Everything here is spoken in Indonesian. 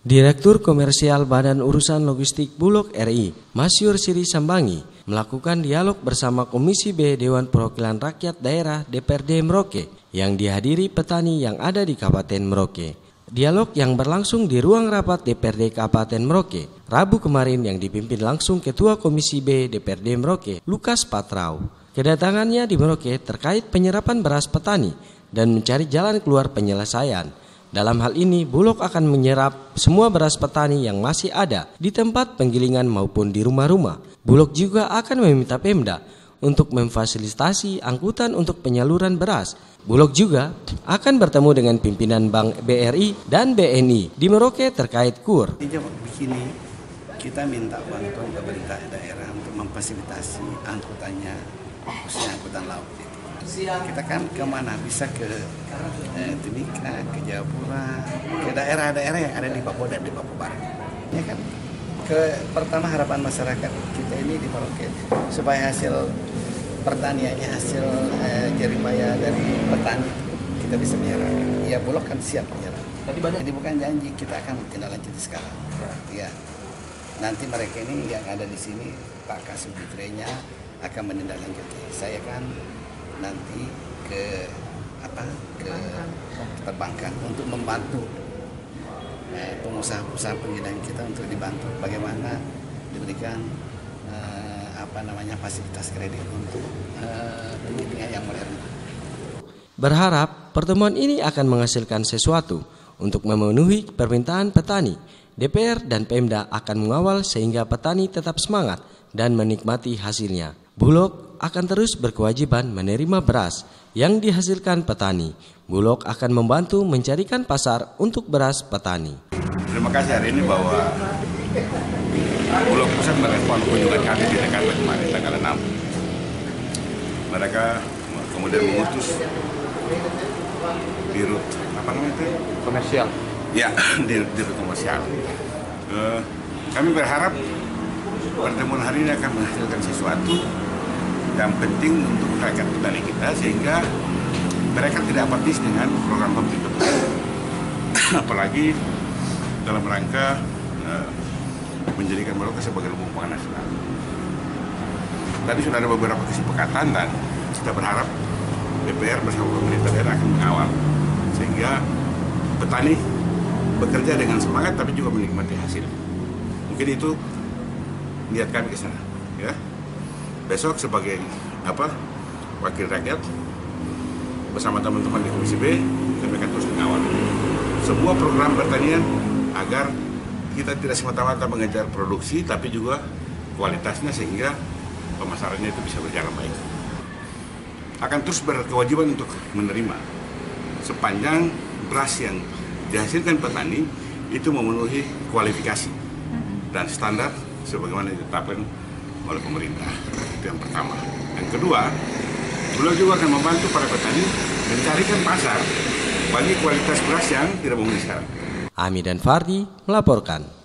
Direktur Komersial Badan Urusan Logistik Bulog RI, Masyur Siri Sambangi, melakukan dialog bersama Komisi B Dewan Perwakilan Rakyat Daerah DPRD Merauke yang dihadiri petani yang ada di Kabupaten Merauke. Dialog yang berlangsung di ruang rapat DPRD Kabupaten Merauke, Rabu kemarin yang dipimpin langsung Ketua Komisi B DPRD Merauke, Lukas Patrau. Kedatangannya di Merauke terkait penyerapan beras petani dan mencari jalan keluar penyelesaian. Dalam hal ini, Bulog akan menyerap semua beras petani yang masih ada di tempat penggilingan maupun di rumah-rumah. Bulog juga akan meminta Pemda untuk memfasilitasi angkutan untuk penyaluran beras. Bulog juga akan bertemu dengan pimpinan Bank BRI dan BNI di Merauke terkait KUR. Di sini kita minta bantuan pemerintah daerah untuk memfasilitasi angkutannya, khususnya angkutan laut. Kita kan kemana? Bisa ke Timika, ke Jayapura, ke daerah-daerah yang ada di Papua dan di Papua Barat. Ya kan? Pertama harapan masyarakat kita ini di Merauke supaya hasil pertaniannya, hasil jeripaya dari petani kita bisa menyerap. Ya Bulog kan siap menyerap. Jadi bukan janji, kita akan tindak lanjuti sekarang. Ya. Nanti mereka ini yang ada di sini, Pak Kasum Fitrinya akan menindaklanjuti. Saya kan nanti ke perbankan untuk membantu pengusaha-pengusaha penggilingan kita untuk dibantu bagaimana diberikan fasilitas kredit untuk penggilingan yang modern. Berharap pertemuan ini akan menghasilkan sesuatu untuk memenuhi permintaan petani. DPR dan Pemda akan mengawal sehingga petani tetap semangat dan menikmati hasilnya. Bulog akan terus berkewajiban menerima beras yang dihasilkan petani. Bulog akan membantu mencarikan pasar untuk beras petani. Terima kasih hari ini bahwa Bulog Pusat merespon kunjungan kami di Jakarta kemarin tanggal 6. Mereka kemudian mengutus dirut komersial. Ya, dirut komersial. Kami berharap pertemuan hari ini akan menghasilkan sesuatu yang penting untuk rakyat petani kita sehingga mereka tidak apatis dengan program pemerintah pusat. Apalagi dalam rangka menjadikan Merauke sebagai lumbung pangan nasional. Tadi sudah ada beberapa kesepakatan dan kita berharap DPR bersama pemerintah daerah akan mengawal sehingga petani bekerja dengan semangat tapi juga menikmati hasil. Mungkin itu niat kami ke sana, ya. Besok sebagai wakil rakyat bersama teman-teman di Komisi B kami akan terus mengawal semua program pertanian agar kita tidak semata-mata mengejar produksi tapi juga kualitasnya sehingga pemasarannya itu bisa berjalan baik. Akan terus berkewajiban untuk menerima sepanjang beras yang dihasilkan petani itu memenuhi kualifikasi dan standar sebagaimana ditetapkan oleh pemerintah. Itu yang pertama. Yang kedua, Bulog juga akan membantu para petani mencarikan pasar bagi kualitas beras yang tidak memenuhi syarat. Ami dan Fardi melaporkan.